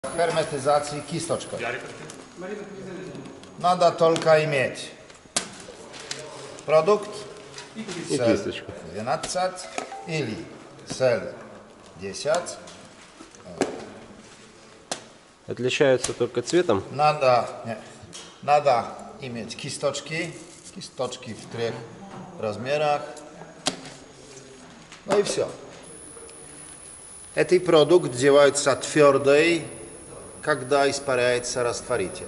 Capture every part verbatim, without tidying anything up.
Hermetyzacji kistочкой. Надо только иметь продукт сел двенадцать или сел десять. Отличаются только цветом? Надо, нет, надо иметь кисточки, кисточки в трех размерах. Ну и все. Этот продукт делается твердый, когда испаряется растворитель.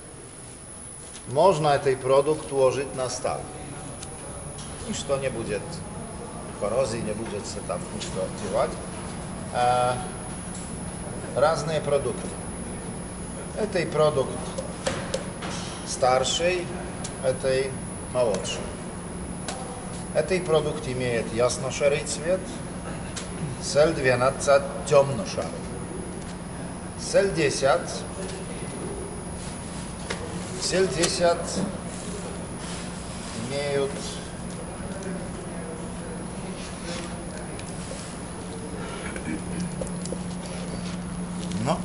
Можно этот продукт уложить на стол. Ничто не будет коррозии, не будет се там ничто делать. А, разные продукты. Этот продукт старший, этот молодший. Этот продукт имеет ясно-шарый цвет, сел двенадцать темно-шарый. Сел десять, сел десять имеют но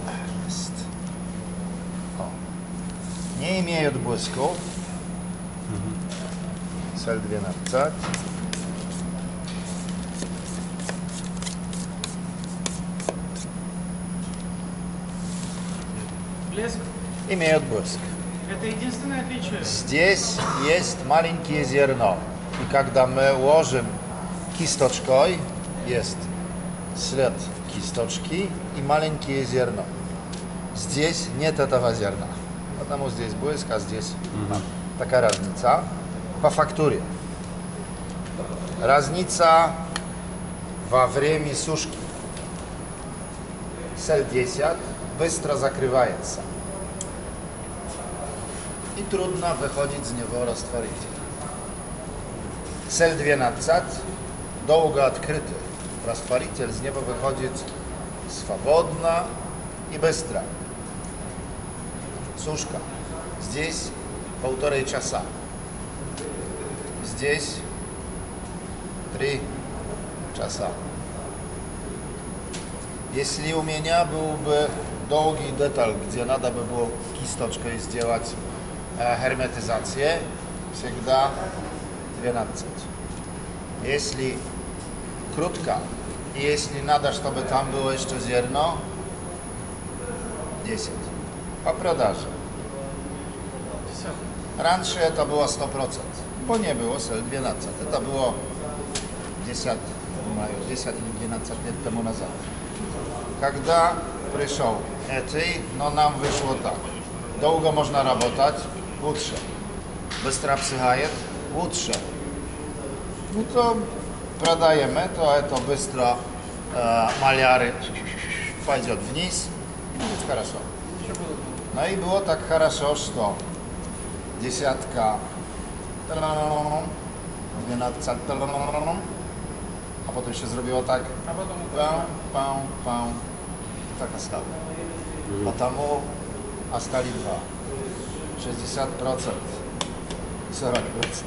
не имеют блесков. Сел двенадцать. Блеск? Имеют блеск. Это единственное отличие? Здесь есть маленькие зерно. И когда мы ложим кисточкой, есть след кисточки и маленькие зерно. Здесь нет этого зерна. Потому здесь блеск, а здесь угу. Такая разница. По фактуре. Разница во время сушки. Сел десять быстро закрывается. И трудно выходить из него растворитель. Сел двенадцать долго открытый. Растворитель из него выходит свободно и быстро. Сушка. Здесь полтора часа. Здесь три часа. Если у меня был бы долгий деталь, где надо бы было кисточкой сделать э, герметизацию, всегда двенадцать. Если крутка, и если надо, чтобы там было еще зерно, десять. По продаже. Раньше это было сто процентов. Bo nie było сел двенадцать. Это было десять, думаю, десять или двенадцать лет тому назад. Когда пришел эти, но нам вышло так. Долго можно работать, лучше. Быстро обсыхает, лучше. Ну то продаем это, а это быстро э, маляры пойдет вниз, и будет хорошо. Ну и было так хорошо, что десятка двенадцать, а потом еще сделала так, а потом пау, пау, пау, так осталось. Потому остались два, шестьдесят процентов, сорок процентов.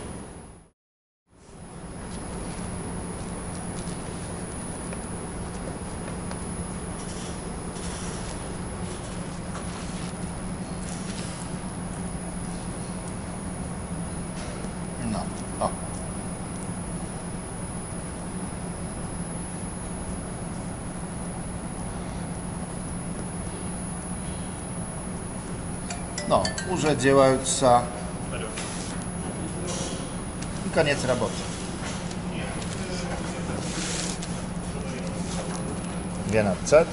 O. No, уже делаются и конец работы. двенадцать.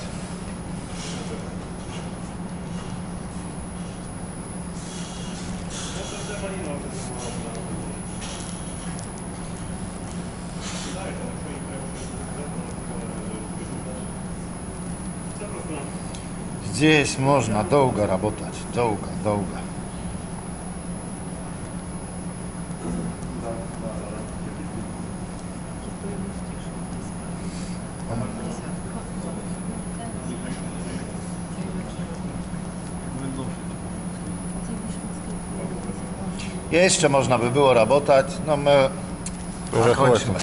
Здесь можно долго работать, долго, долго. Jeszcze można by było работать, no my закончили.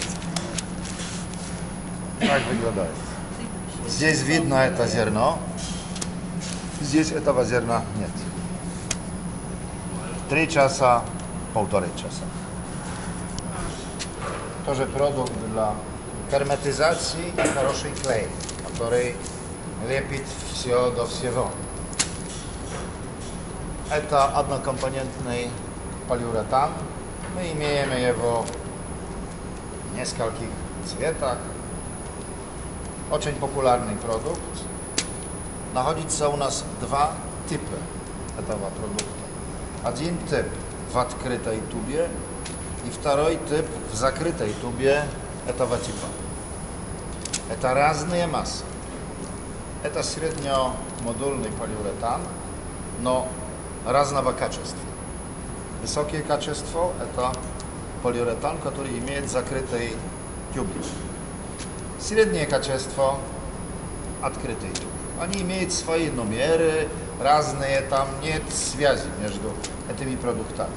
Так выглядит. Здесь видно это зерно. Здесь этого зерна нет. Три часа, полторы часа. Тоже продукт для герметизации и хороший клей, который лепит все до всего. Это однокомпонентный полиуретан. Мы имеем его в нескольких цветах. Очень популярный продукт. Находится у нас два типа этого продукта. Один тип в открытой тубе и второй тип в закрытой тубе этого типа. Это разные массы. Это среднемодульный полиуретан, но разного качества. Высокое качество – это полиуретан, который имеет закрытый тюб. Среднее качество – открытый тюб. Они имеют свои номеры, разные, там нет связи между этими продуктами.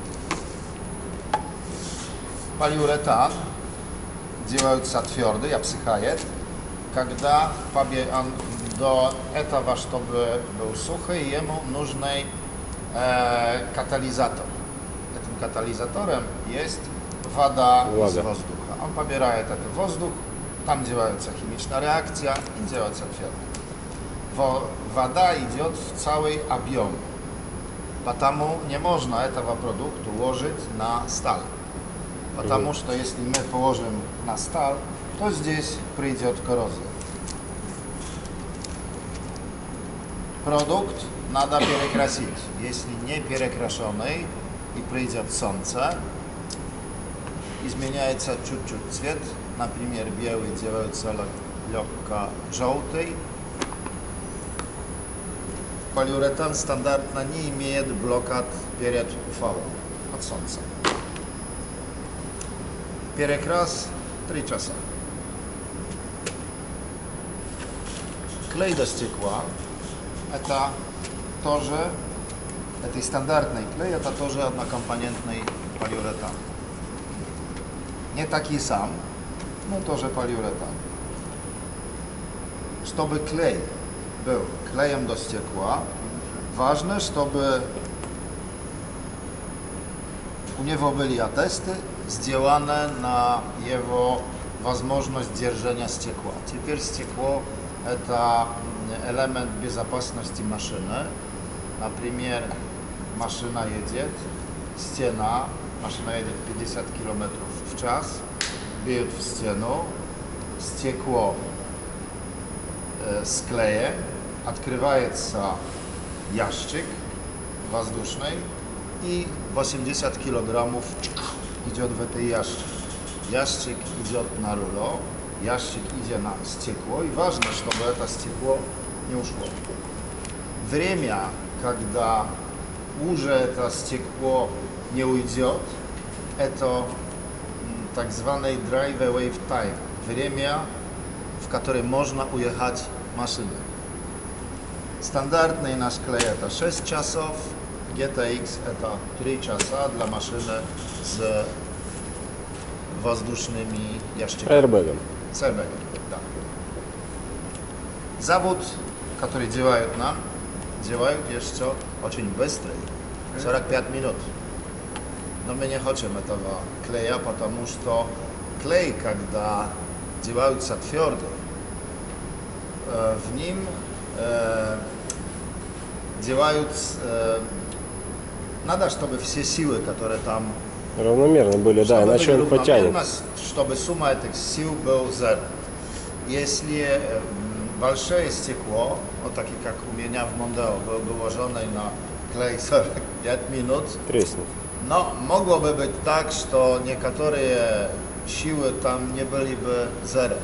Полиуретан делается твердый, обсыхает, когда он до этого, чтобы был сухой, ему нужный э, катализатор. Этим катализатором есть вода Влага. из воздуха. Он побирает этот воздух, там делается химичная реакция и делается твердый. Вода идет в целый объем, потому не можно этого продукта ложить на стал. Потому что если мы положим на стал, то здесь придет коррозия. Продукт надо перекрасить. Если не перекрашенный и придет солнце, изменяется чуть-чуть цвет. Например, белый делается легко желтый. Полиуретан стандартно не имеет блокад перед УФА от солнца. Перекрас три часа. Клей до стекла – это тоже, это стандартный клей, это тоже однокомпонентный полиуретан. Не такой сам, но тоже полиуретан. Чтобы клей был клеем до стекла, важно, чтобы у него были атесты, сделаны на его возможность держания стекла. Теперь стекло – это элемент безопасности машины. Например, машина едет, стена, машина едет пятьдесят километров в час, бьет в стену, стекло э, с клеем, открывается ящик воздушный и восемьдесят килограммов идет в этот ящик. Ящик идет на руло, ящик идет на стекло, и важно, чтобы это стекло не ушло. Время, когда уже это стекло не уйдет, это так званый drive away time, время, в которое можно уехать машиной. Стандартный наш клей это шесть часов, джи ти экс это три часа для машины с воздушными ящиками. Airbag'ом. С airbag'ом, да. Завод, который делают нам, делают еще очень быстро, сорок пять минут. Но мы не хотим этого клея, потому что клей, когда делаются твердый, э, в ним э, делают, э, надо, чтобы все силы, которые там, Равномерно были, да, чтобы иначе были он потянет. равномерно, чтобы сумма этих сил был зero. Если э, большое стекло, вот такие как у меня в Мондео, был выложенный на клей сорок пять минут, Треснет. но могло бы быть так, что некоторые силы там не были бы zero.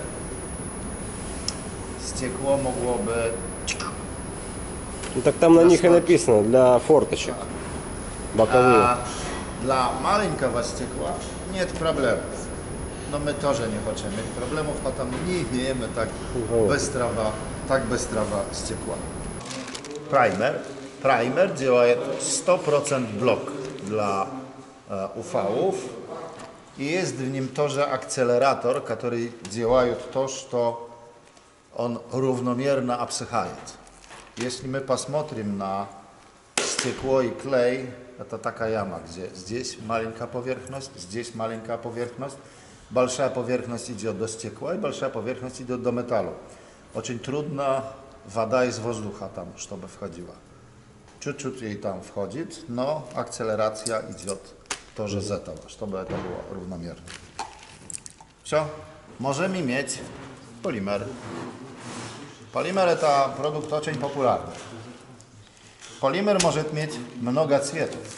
Стекло могло бы... Ну так там на них и написано, для форточек. Боковые. А для маленького стекла нет проблем. Но мы тоже не хотим иметь проблем, потому не имеем так быстрого, так быстрого стекла. Праймер. Праймер делает сто процентов блок для э, УФАов. И есть в нем тоже акселератор, который делает то, что он равномерно обсыхает. Если мы посмотрим на стекло и клей, это такая яма, где здесь маленькая поверхность, здесь маленькая поверхность, большая поверхность идет до стекла и большая поверхность идет до металла. Очень трудно вода из воздуха там, чтобы входила. Чуть-чуть ей там входит, но акселерация идет тоже z этого, чтобы это было równomiernie. Все, możemy mieć polimer. Polimer to produkt очень popularny. Polimer może mieć mnogo цветов.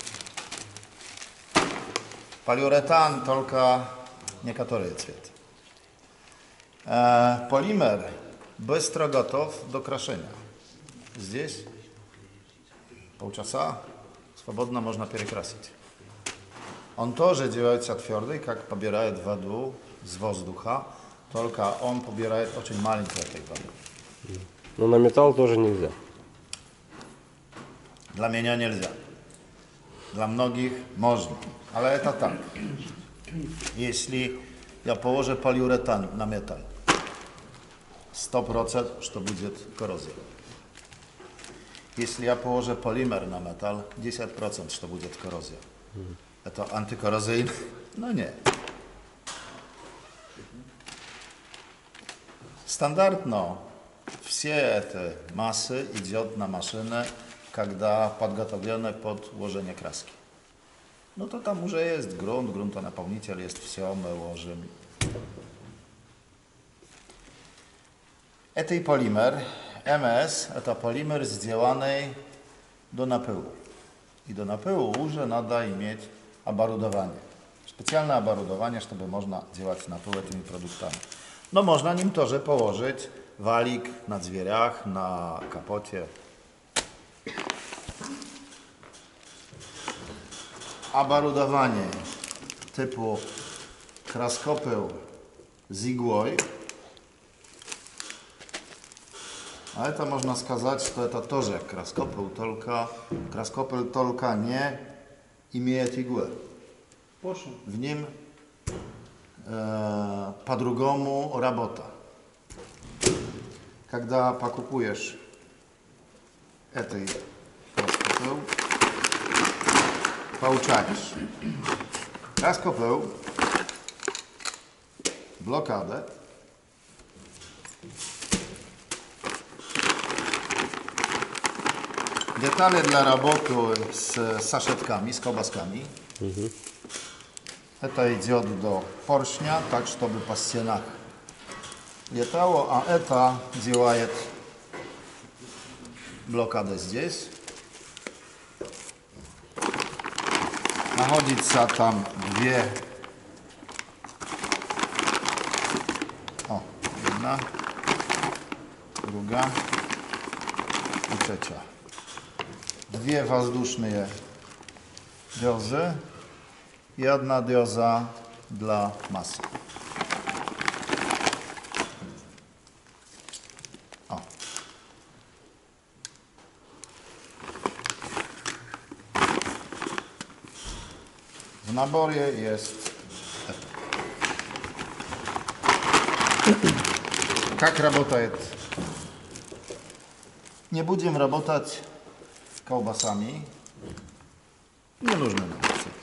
Poliuretan tylko niektóre цветы. E, polimer быстро готов до крашения. Здесь полчаса свободно можно перекрасить. Он тоже делается твердый, как побирает воду с воздуха, только он побирает очень маленькую этой воды. Но на металл тоже нельзя. Dla меня нельзя. Dla многих можно. Ale это так. Если я положу полиуретан на металл, сто процентов, что будет коррозия. Если я положу полимер на металл, десять процентов, что будет коррозия. Это антикоррозийно? No nie. Стандартно все эти массы идет на машинę, когда подготовлены под вложение краски. No to tam уже jest grunt, gruntonapełniciel, jest все, my łożymy. Etyj polimer M S to polimer сделанный do napyłu. I do napyłu уже надо иметь оборудование. Specjalne оборудование, żeby można działać napył tymi produktami. No można nim тоже położyć walik na drzwiach, na kapocie. Оборудование typu kraskopył z igłą. A to można сказать, że to тоже краскопył, tylko краскопył tylko nie имеет igłę. W nim e, по-другому работа. Когда покупаешь этой краскопył, получаешь краскопył, blokadę, detale dla roboty z saszetkami, z kołaskami. Mhm. Это идет до поршня, так чтобы по стенах летало, а это делает блокаду здесь. Находится там две, o, jedna, druga i trzecia. Dwie воздушные дёзы. Jedna dioza dla masy. O. W naborie jest это. Как работает? Nie będziemy работать kołbasami. Nie нужны nam.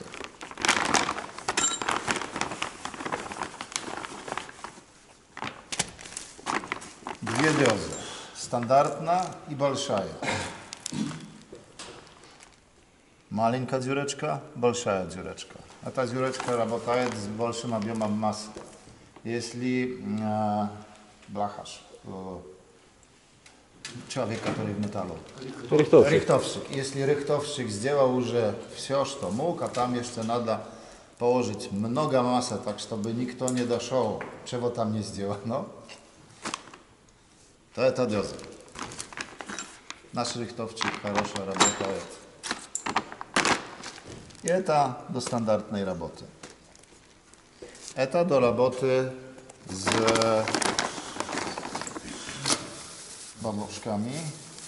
Две дёзы. Стандартна и большая. Маленькая дюречка, большая дюречка. Эта дюречка работает с большим объемом массы. Если э, блахаш, э, человек, который в металлу, Рихтовщик. рихтовщик. Если рихтовщик сделал уже все, что мог, а там еще надо положить много массы, так чтобы никто не дошел, чего там не сделано, to это дёза. Наш рихтовщик хорошо работает. И это до стандартной работы. Это до работы с бабушками.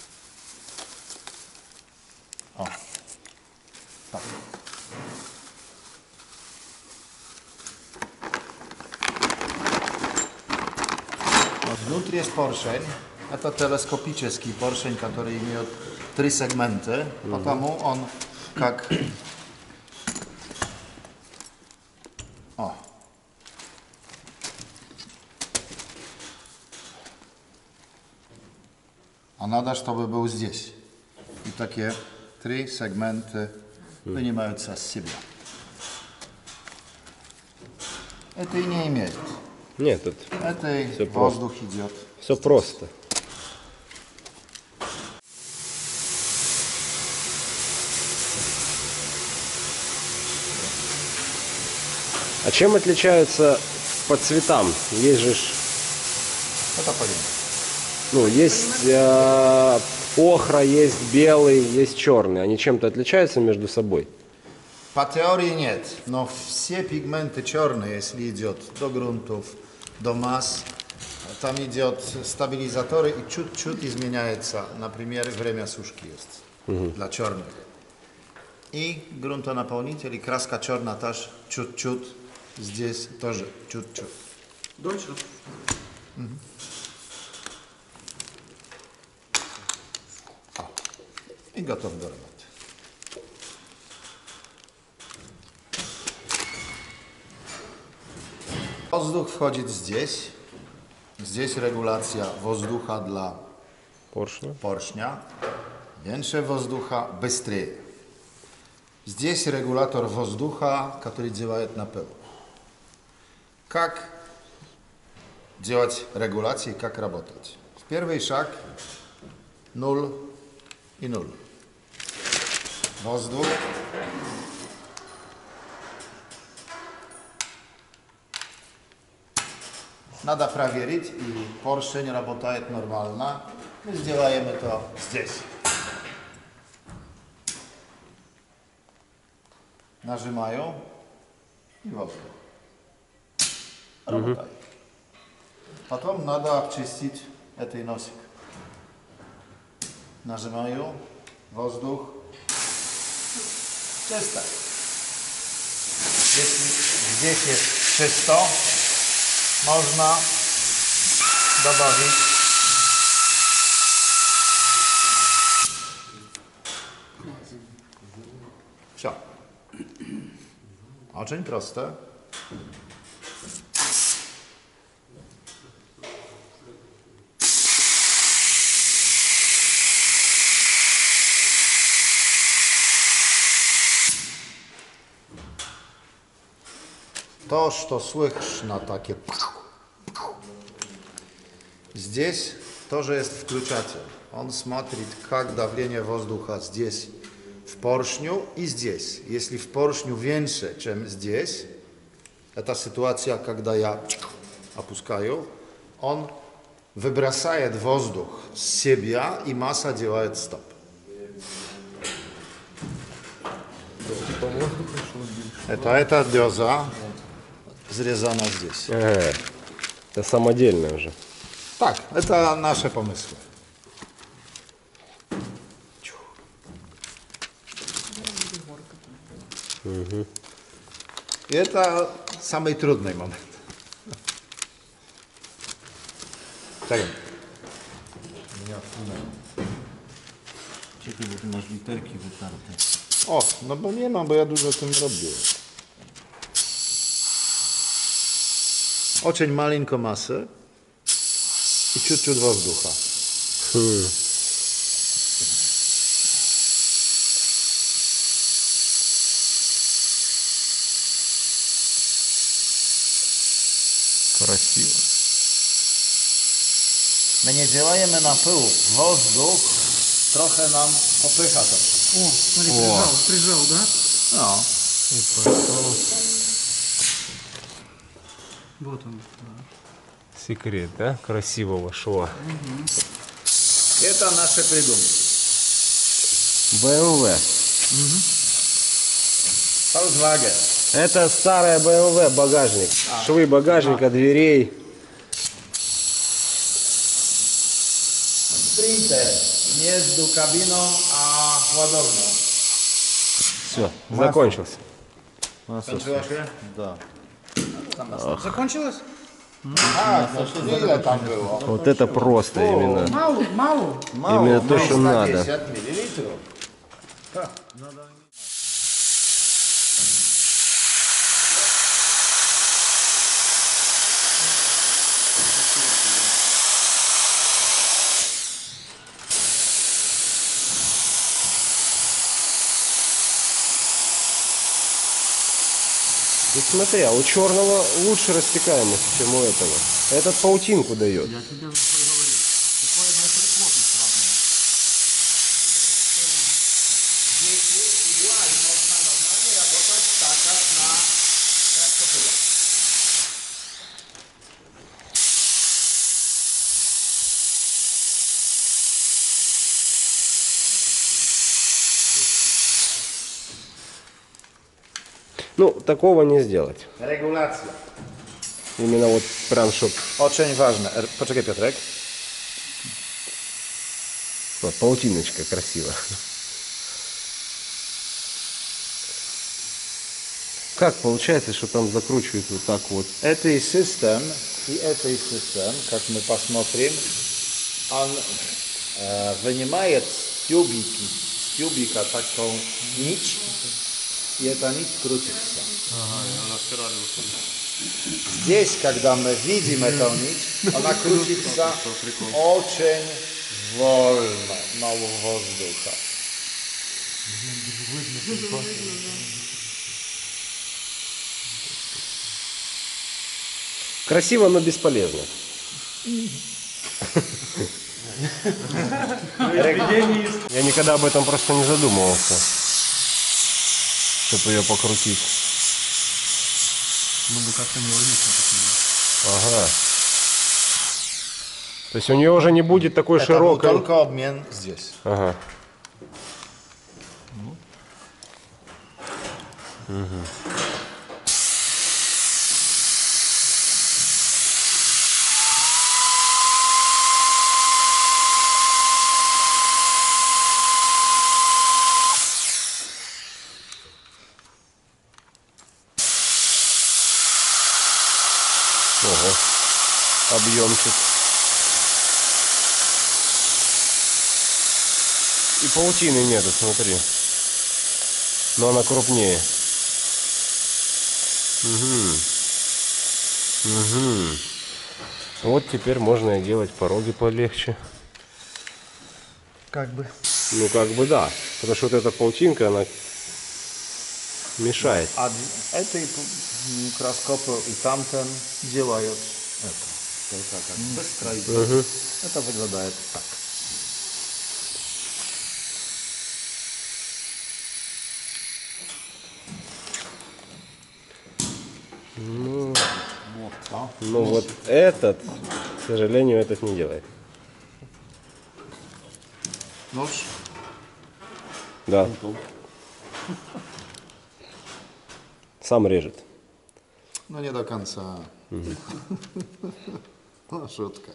O, tak. Внутри jest поршень. Это телескопический поршень, который имеет три сегмента, потому он как... О. А надо, чтобы был здесь. И такие три сегмента вынимаются с себя. Это и не имеет. Нет, тут Это и Всё воздух идет. все просто. А чем отличаются по цветам? Есть же, ж, Это полимер. ну, есть э, охра, есть белый, есть черный. Они чем-то отличаются между собой? По теории нет, но все пигменты черные, если идет до грунтов, до масс, там идет стабилизаторы и чуть-чуть изменяется, например, время сушки есть для черных. И грунтонаполнитель, и краска черная тоже чуть-чуть, здесь тоже чуть-чуть. Дольше? И готов до работы. Воздух входит здесь. Здесь регуляция воздуха для Поршня. поршня. Więcej воздуха быстрее. Здесь регулятор воздуха, который делает на пыл. Как делать регуляции, как работать? Первый шаг ноль и ноль. Воздух. Надо проверить, и поршень работает нормально. Мы сделаем это здесь. Нажимаю и воздух. Работает. Потом надо обчистить этот носик. Нажимаю, воздух. Чисто. Если здесь есть чисто, можно добавить все. Очень просто. То, что слышно, такие... Здесь тоже есть включатель. Он смотрит, как давление воздуха здесь, в поршню и здесь. Если в поршню меньше, чем здесь, это ситуация, когда я опускаю, он выбрасывает воздух с себя, и масса делает стоп. Это эта дёза зрезана здесь. Ага. Это самодельное уже. Так, это наши помыслы. Угу. И это самый трудный момент. Tak. Czekaj, bo tu masz literki wytarte. O, no bo nie mam, bo ja dużo tym robię. Очень маленько массы и чуть-чуть воздуха. Хм. Красиво. My nie działamy na pył. Wozdух trochę nam popycha to. О, смотри, прижал, прижал, да? No. I пошел. Вот он. Секрет, да? Красивого шва. Это nasze придумки. бэ эм вэ. Volkswagen. Это старая бэ эм вэ, багажник. Швы багажника, дверей. Sprinter между кабиной а ładownią. Все, закончился. Skończyła się? Да. Закончилось? A, ile tam było? Вот это просто именно. Мало, мало. Именно то, что надо. триста пятьдесят миллилитров. Ну смотри, а у черного лучше растекаемость, чем у этого. Этот паутинку дает. Я тебе за что и говорю. Такое на приплотность разная. Здесь идеально, можно нормально работать так, как на трактопиле. Ну, такого не сделать. Regulacja. Именно вот прям, чтоб Очень важно. Poczekaj, Piotrek. вот, паутиночка красиво. Как получается, что там закручивают вот так вот? Этой систем и этой систем, как мы посмотрим, он э, вынимает с тюбики, с тюбика такую нить, и эта нить крутится. Ага, и она спираль выходит. Здесь, когда мы видим эту нить, она крутится очень вольно, мало воздуха. Красиво, но бесполезно. Я никогда об этом просто не задумывался, чтобы ее покрутить. Ну, бы как-то нелогично. Ага. То есть у нее уже не будет такой Это был широкой. только обмен здесь. Ага. Ого. Объемчик. И паутины нету, смотри. Но она крупнее. Угу. Угу. Вот теперь можно и делать пороги полегче. Как бы. Ну как бы да. Потому что вот эта паутинка, она мешает. А этой микроскопы и тамтен делают это. Только как без краю. Угу. Это выглядит так. Ну, Вот, да. ну вот этот, к сожалению, этот не делает. Нож. Да. Сам режет. No nie do końca. No, sztuka.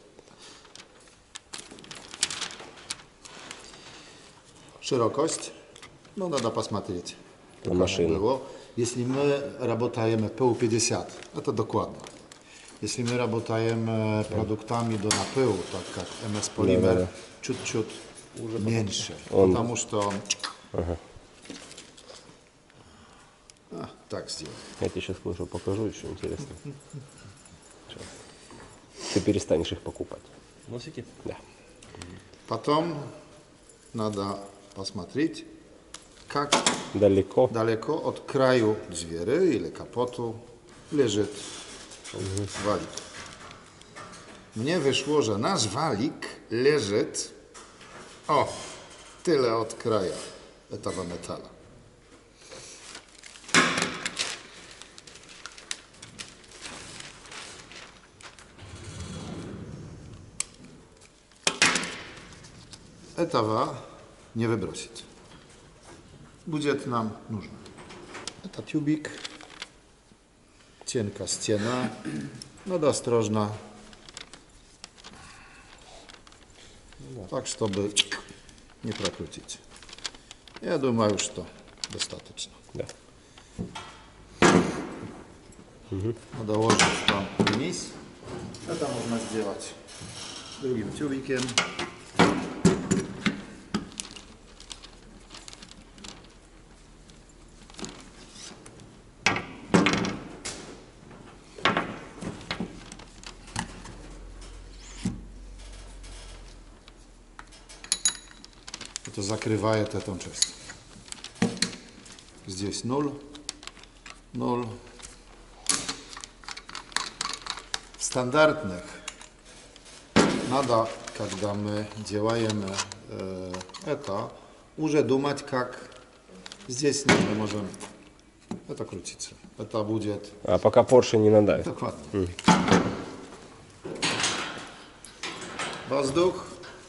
Szerokość. No, надо посмотреть. На машину. Było. Jeśli my работаем пэ пятьдесят, это dokładnie. Jeśli my работаем produktami do napyłu, tak jak эм эс Polymer, Да, да, да. чуть-чуть меньше. Он- Потому что... Ага. А, так сделаем. Я тебе сейчас кое-что покажу, еще интересно. Сейчас. Ты перестанешь их покупать. Носики? Да. Потом надо посмотреть, как Далеко. далеко от краю двери или капоту лежит валик. Мне вышло, że nasz walik leży o tyle od kraju tego metalu. Этого не выбросить. Будет нам нужно. Это тюбик, cienka стена, надо осторожно, так, чтобы не прокрутить. Я думаю, что достаточно. Да. Надо ложить там вниз. Это можно сделать другим тюбиком. Это закрывает эту часть. Здесь ноль, ноль. В стандартных надо, когда мы делаем э, это, уже думать, как здесь мы можем это крутиться. Это будет... А пока поршень не надавит. Dokładnie. Mm. Воздух.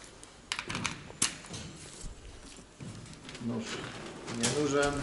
Nóż nie нужен.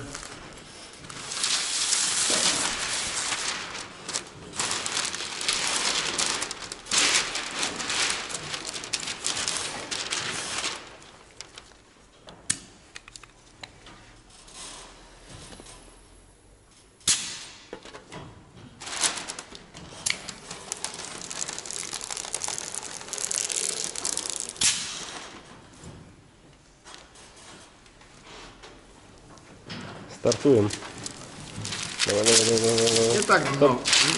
Стартуем. Давай, давай, давай, давай. Nie tak, no.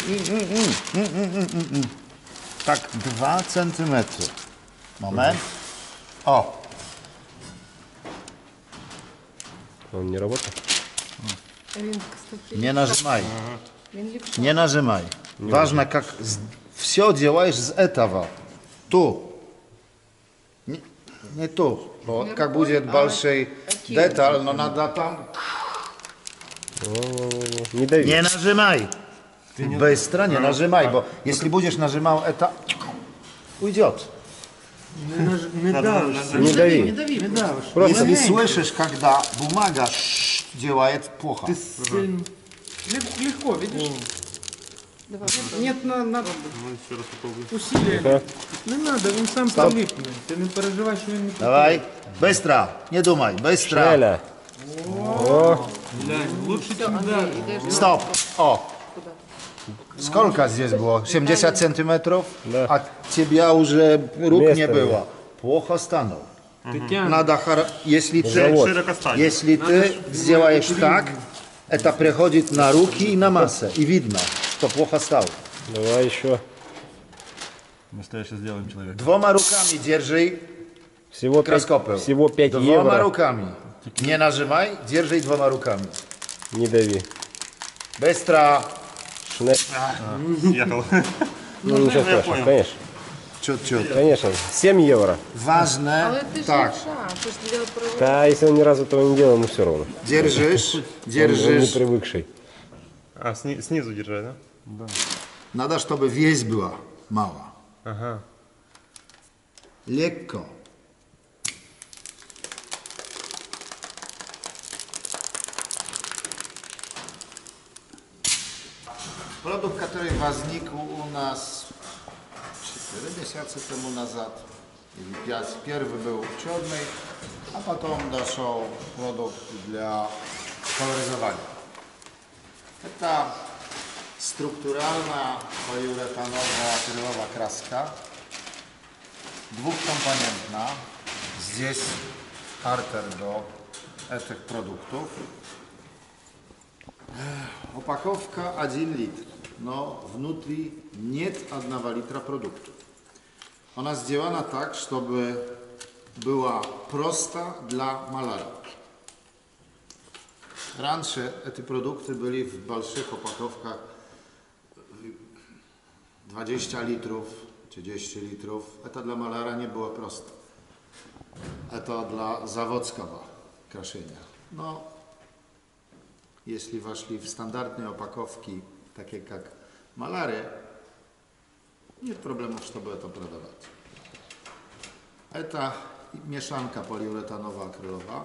Tak dwa centymetry. Moment. O, Он не работает? Він, кстати, nie narzymaj. він ліпше. Nie narzymaj. Ważne, jak z, все делаешь с этого. Tu. Nie, nie tu, bo Nie jak rukой, będzie ale dalszy taki- detal, no nada tam. Не дави. Nie narzymaj. Bystro, nie narzymaj, bo jeśli będziesz narzymał eta, уйдет. Не, наж... не давишь. Не Не дави. дави, не давишь. Просто Если слышишь, когда бумага ш- делает плохо. Ты сильно... Лег- Легко, видишь? Давай, Нет, на, надо Ну, ще раз попробуй. усилия. Не надо, він сам прилипне. Ти не переживай, що він не Dawaj, bystra, nie dumaj, bystra. Шеля. Глянь, лучше, чем Андрій, да. ідеш Stop. O, куди? skolka здесь było? siedemdziesiąt centymetrów, Да. a ciebie już róg nie Место było. Плохо stanął. Ty тянешь. Надо, хор- если ты, Завод. Широко стань. если ты сделаешь так, это приходит на руки и на массу, и видно, что плохо стал. Давай еще. Настоящее сделаем человек. Двумя руками держи Всего пять, краскопел. всего пять Двумя евро. руками. Не нажимай, держи двумя руками. Не дави. Быстро. Шне... Съехал. Ну ничего я страшного, понял. конечно. Чуть-чуть. Конечно. семь евро. Ważne, Але ти ж tak, левша, ти ж для проводу. Да, если он ни разу этого не делал, ему все равно. dzierżysz, Он, он не dzierżysz. привыкший. А, сни- снизу держать, да? Надо, чтобы весь была мała. Ага. Lekko. Produkt, który возник u nas cztery miesiące temu nazad, или pięć. Pierwszy był czarny, a potem doszedł produkt dla koloryzowania. To strukturalna poliuretanowa akrylowa kraska, dwukomponentna. Здесь harter do tych produktów. Opakowka jeden litr, no внутри нет одного литра продуктов. Ona сделана tak, żeby była prosta dla malarza. Раньше te produkty były w больших opakowkach dwadzieścia litrów, trzydzieści litrów. To dla malarza nie było proste. To dla zawodzkiego kraszenia. No, jeśli weszli w standardne opakowki, takie jak malary, nie problemu, żeby to prodawać. To mieszanka poliuretanowa, akrylowa,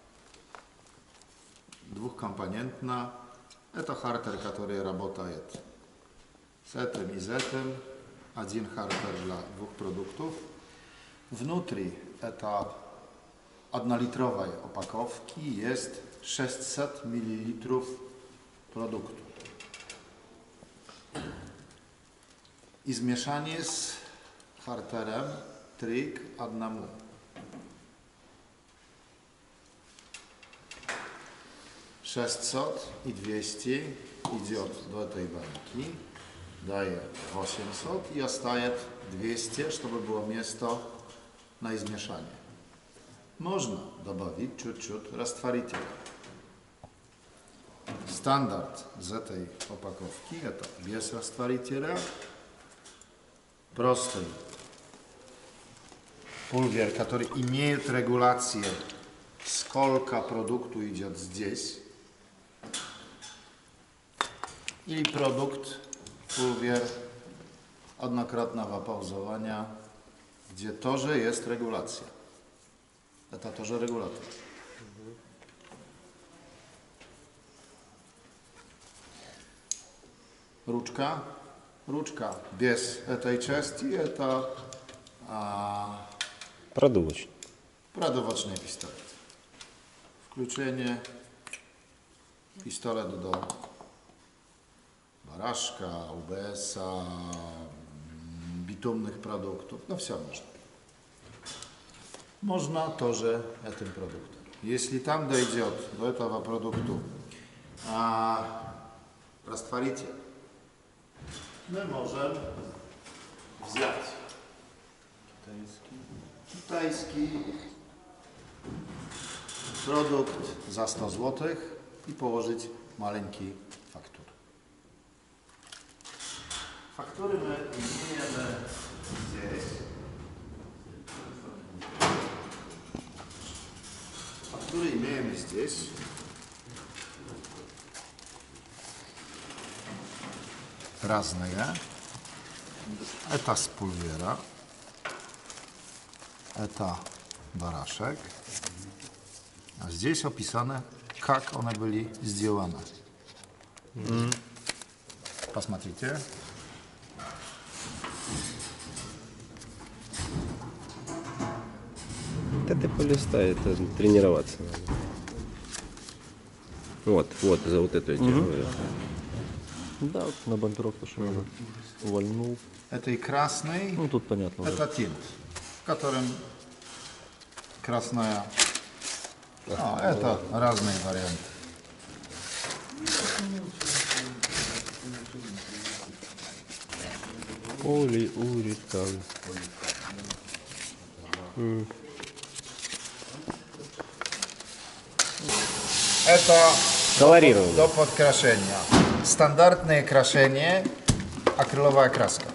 dwukomponentna. To harter, który pracuje z tym i z tym. Jeden harter dla dwóch produktów. Внутри to jednolitrowej opakowki jest sześćset mililitrów produktu. i zmieszanie z harterem trik одному. sześćset i dwieście idzie do tej bańki, daje osiemset i zostaje dwieście, żeby było miejsce na zmieszanie. Można dodawać чуть-чуть rastwariciela. Standard z tej opakowki to bez rastwariciela, prosty pulwier, który имеет regulację, сколько produktu idzie здесь. I produkt, pulwier jednokrotnego pauzowania, gdzie тоже jest regulacja. To тоже regulator. Ruczka. Ruczka bez tej części to a, Продувочный. продовольчий pistolet. Включение pistolet do baraszka, U B S-a, bitumnych produktów, no все można. Można тоже этим продуктом. Если там дойдет до этого продукту а, растворитель, мы можем взять китайский produkt za sto złotych i położyć maleńki faktur. Faktury my imiemy здесь. Faktury imiemy здесь. Разные. Это с пульвера. Это барашек. A здесь opisane, как one byli сделаны. Mm. Посмотрите. Да ты полистай, это тренироваться надо. Вот, вот, за вот эту я тебе говорю. Да, вот на бамперовку что надо. Увольнул. Это и красный, Ну тут понятно уже. это тинт, в котором красная. А, это разные варианты. Полиуретан. Это Колорирование. до подкрашения. Стандартное крашение, акриловая краска.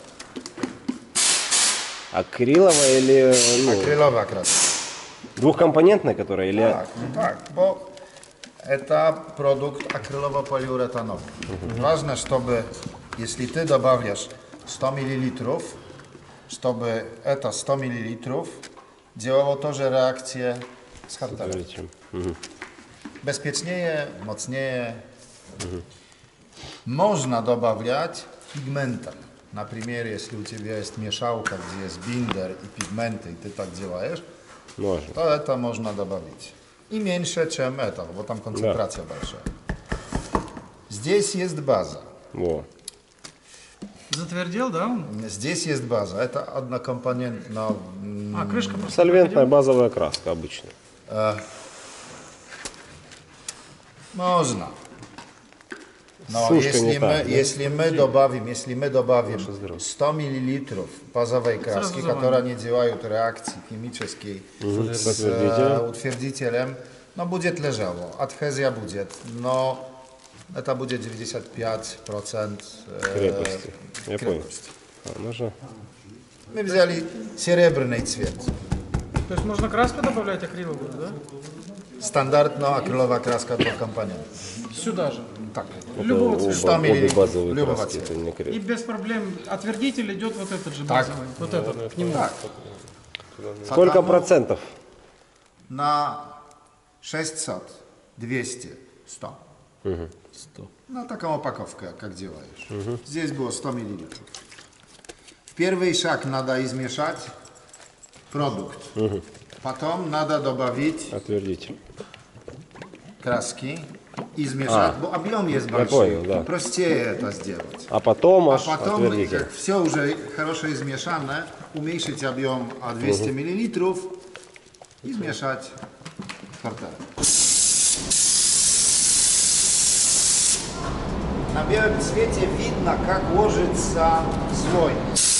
Акриловая или ну, Акриловая краска. двухкомпонентная, которая или Так, так, bo это продукт акрилово-полиуретановый. Важно, чтобы, если ты добавляешь сто миллилитров, чтобы это сто миллилитров делало тоже реакцию с хартером. чем? Мгм. Bezpieczniej, mocniej. Można dobawiać pigmentem. Na przykład, jeśli u Ciebie jest mieszałka, gdzie jest binder i pigmenty, i Ty tak działasz, Можно. to to można dobawić. I mniejsze, czym to, bo tam koncentracja большая. Здесь есть база. Во. Затвердел, да, он? Здесь есть база. Это однокомпонентно. А, крышка просто. Сольвентная базовая краска обычная. Można. No, Suszka jeśli nie my, tak, nie? jeśli my dobawimy, jeśli my dobawimy sto mililitrów bazowej kraski, Zrazu która nie działają do reakcji chemicznej z Utwierdzicielem? e, utwierdzicielem, no będzie leżało. Adhezja będzie, no to będzie dziewięćdziesiąt pięć procent e, Крепости. Я понял. крепости. А, можно? My wzięli srebrny цвет. То есть можно краску добавлять акриловую, да? Standardna akrylowa kraska do kampanii. Сюда же. Tak. Любого Оба- цвета. сто обе миллилитров. базовые Любого краски, цвета. это не И креп. без проблем отвердитель идет вот этот же Так. базовый. Вот этот, к нему. Tak. Сколько процентов? Na sześćset, dwieście, sto. сто. Na taką opakowkę, jak działasz. Здесь było sto mililitrów. W pierwszy szag nada zmieszać produkt. Potem nada dobawić Отвердитель. kraski измешать. Бо объем есть большой. понял, да. Простее это сделать. А потом А аж потом, отвердитель. как все уже хорошо измешано, уменьшить объем о двести миллилитров и смешать картофель. На белом цвете видно, как ложится слой.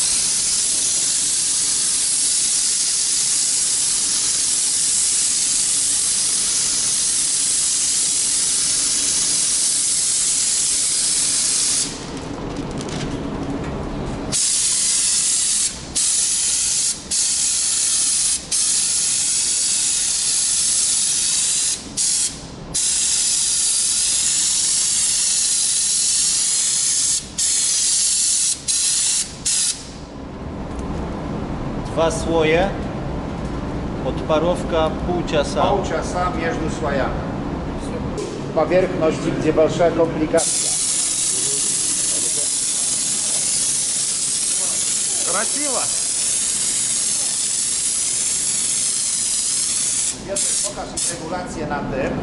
Два слоя, отпаровка полчаса. Полчаса между слоями. Поверхности, где большая компликация. Красиво! Pokaż regulację na tym.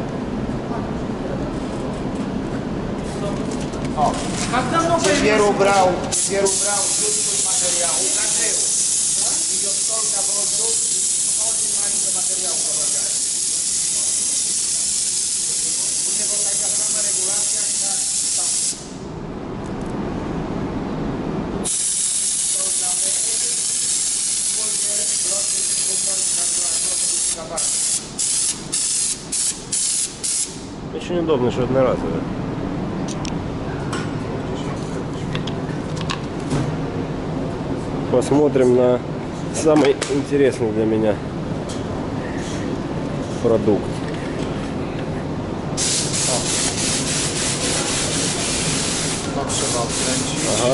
O, Ciebie ubrał, Ciebie ubrał źródło materiału, nakrył. I od stolka wozu, chodzi mają do materiału pomagają. Później była taka sama regulacja, jak tam. Stolka myki, później bloki, półtor, kawałek. Очень удобно, что одноразовое. Посмотрим на самый интересный для меня продукт. To trzeba odkręcić. Ага.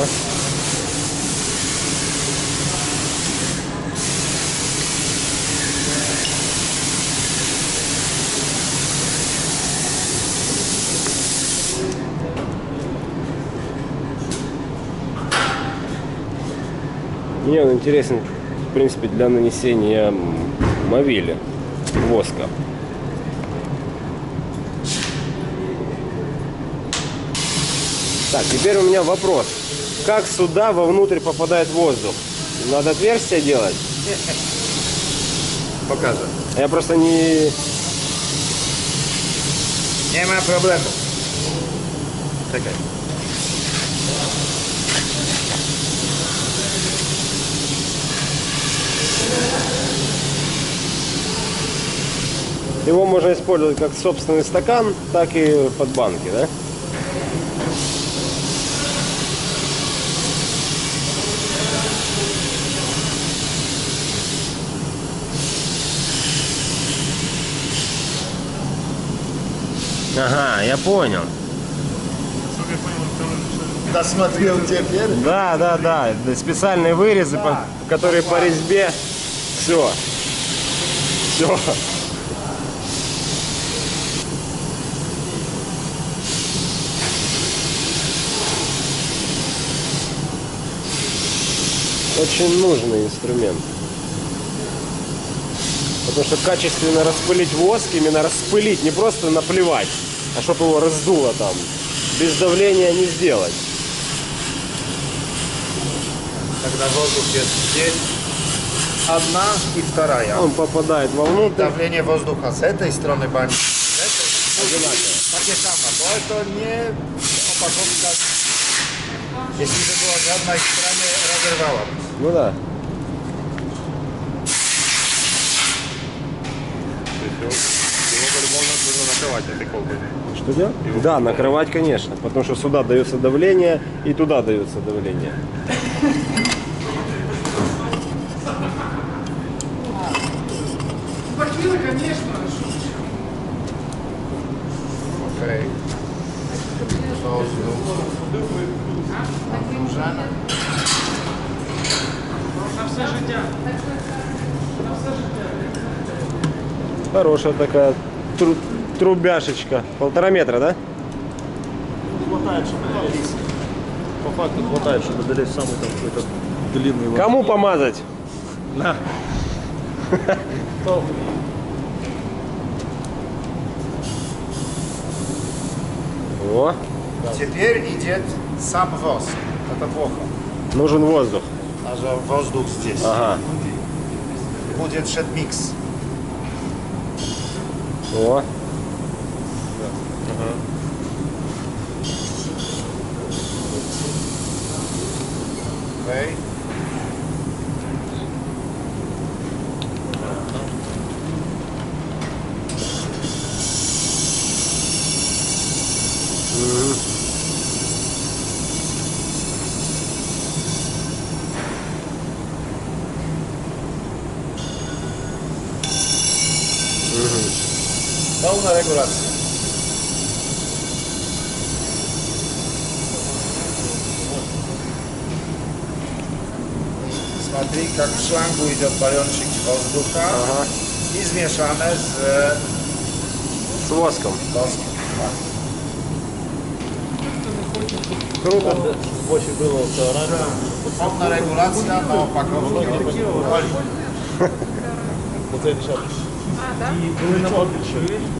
Мне он интересен, в принципе, для нанесения мовиля, воска. Так, теперь у меня вопрос. Как сюда вовнутрь попадает воздух? Надо отверстие делать? Pokażę. Я просто не... Nie ma problemu. Czekaj. Его можно использовать как собственный стакан, так и под банки, да? Ага, я понял. Досмотрел теперь. Да, да, да. Специальные вырезы, по- которые по резьбе. Все. Все. Очень нужный инструмент. Потому что качественно распылить воск, именно распылить, не просто наплевать, а чтобы его раздуло там. Без давления не сделать. Когда воздух есть здесь, одна и вторая. Он попадает вовнутрь. Давление воздуха с этой стороны бани, с этой одинаковое. Takie samo, bo to nie opakowka. Jeśli by była z jednej strony, rozerwała. Ну да. Его по-любому нужно накрывать этой колбой. Что делать? Да, накрывать, конечно. Потому что сюда дается давление и туда дается давление. Бахилы, конечно. Okej. Wozdух. Odróżane. На все життя. Хорошая такая тру- трубяшечка. Полтора метра, да? Хватает, чтобы удалить. По факту хватает, чтобы удалить самый там какой-то длинный лак. Кому помазать? О, Теперь идет сам воск. Это плохо. нужен воздух. Даже воздух здесь. Ага. Будет шед микс. О, Окей. Полная регуляция. Смотри, как в шлангу идет баллончик воздуха и смешано с с воском. воском. Круто. Больше было все раньше. Полная регуляция на упаковке. Вот это сейчас. А, да? Были на отдыхе.